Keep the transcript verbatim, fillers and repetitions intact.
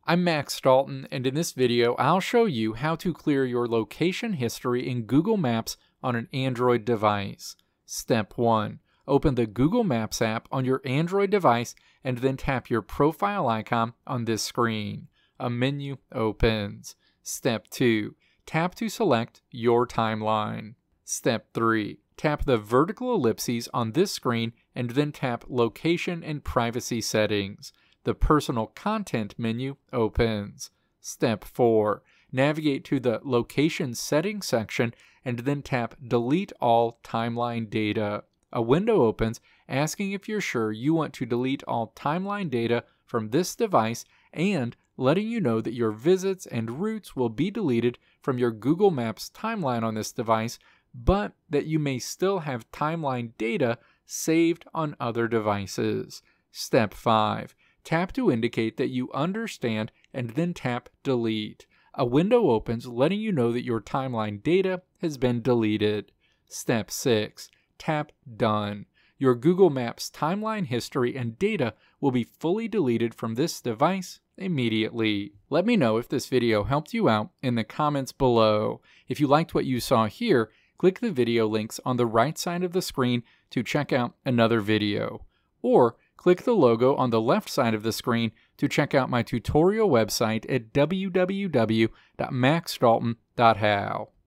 I'm Max Dalton, and in this video I'll show you how to clear your location history in Google Maps on an Android device. Step one. Open the Google Maps app on your Android device and then tap your profile icon on this screen. A menu opens. Step two. Tap to select your timeline. Step three. Tap the vertical ellipses on this screen and then tap Location and Privacy Settings. The Personal Content menu opens. Step four. Navigate to the Location Settings section and then tap Delete All Timeline Data. A window opens asking if you're sure you want to delete all timeline data from this device and letting you know that your visits and routes will be deleted from your Google Maps timeline on this device, but that you may still have timeline data saved on other devices. Step five. Tap to indicate that you understand and then tap Delete. A window opens letting you know that your timeline data has been deleted. Step six. Tap Done. Your Google Maps timeline history and data will be fully deleted from this device immediately. Let me know if this video helped you out in the comments below. If you liked what you saw here, click the video links on the right side of the screen to check out another video. Or click the logo on the left side of the screen to check out my tutorial website at w w w dot max dalton dot how.